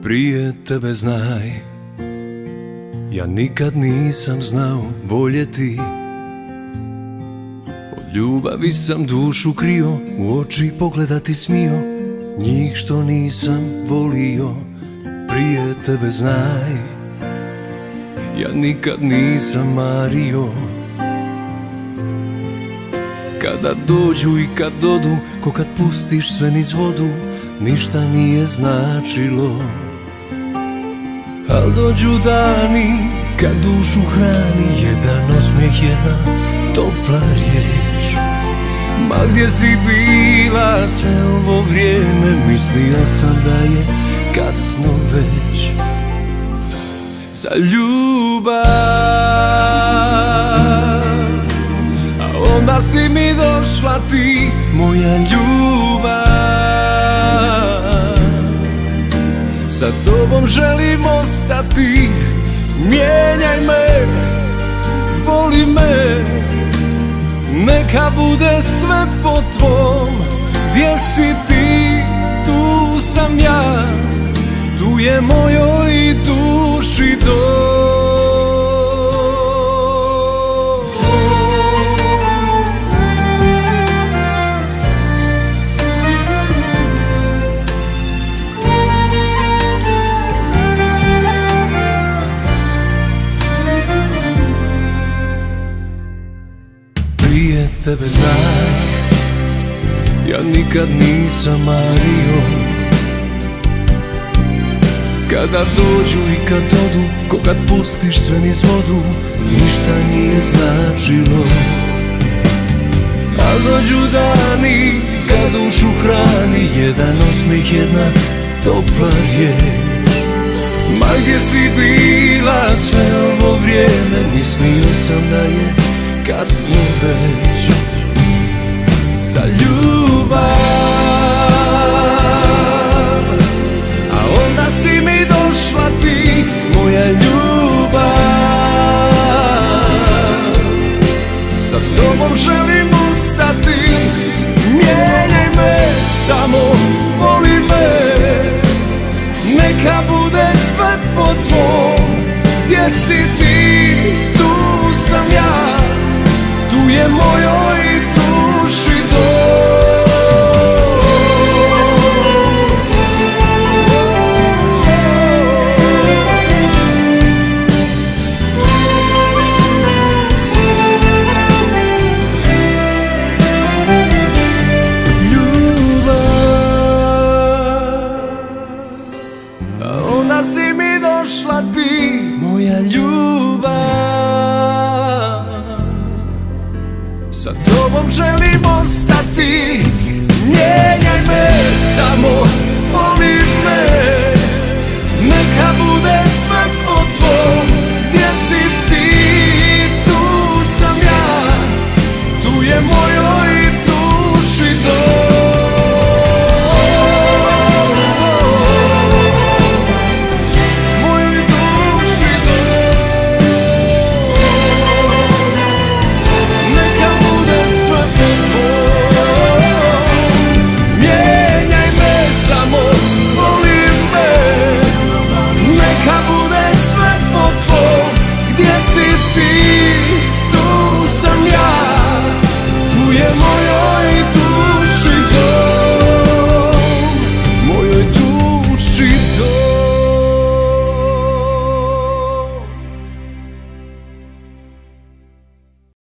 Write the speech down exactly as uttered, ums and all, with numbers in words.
Prije tebe znaj, ja nikad nisam znao voljeti. Od ljubavi sam dušu krio, u oči pogledati smio, njih što nisam volio. Prije tebe znaj, ja nikad nisam mario. Kada dođu i kad dodu, ko kad pustiš sve niz vodu, ništa nije značilo. Al dođu dani kad dušu hrani jedan osmijeh, jedna topla riječ. Ma gdje si bila sve ovo vrijeme, mislio sam da je kasno već za ljubav. A onda si mi došla ti, moja ljubav. Sa tobom želim ostati, mijenjaj me, voli me, neka bude sve po tvom. Gdje si ti, tu sam ja, tu je mojoj duši dom. Prije tebe znaj, ja nikad nisam mario. Kada dođu i kad odu, ko kad pustiš sve niz vodu, ništa nije značilo. A dođu dani kad dušu hrani jedan osmijeh, jedna topla riječ. Ma gdje si bila sve ovo vrijeme, mislio sam da je kasno već za ljubav. A onda si mi došla ti, moja ljubav. Sa tobom želim ostati, mijenjaj me, samo voli me, neka bude sve po tvom. Gdje si ti, tu sam ja, tu je mojoj duši dom. Ljubav, a onda si mi došla ti, moja ljubav. Sa tobom želim ostati,